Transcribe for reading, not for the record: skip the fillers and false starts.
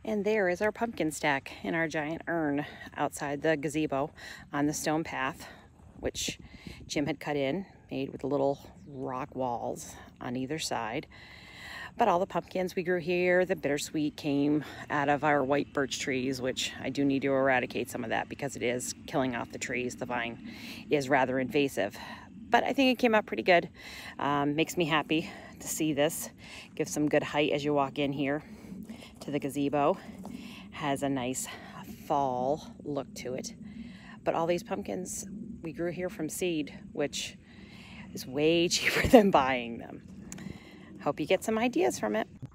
And there is our pumpkin stack in our giant urn outside the gazebo on the stone path, which Jim had cut in, made with little rock walls on either side. But all the pumpkins we grew here, the bittersweet came out of our white birch trees, which I do need to eradicate some of that because it is killing off the trees. The vine is rather invasive. But I think it came out pretty good. Makes me happy to see this. Gives some good height as you walk in here to the gazebo. Has a nice fall look to it. But all these pumpkins we grew here from seed, which is way cheaper than buying them. Hope you get some ideas from it.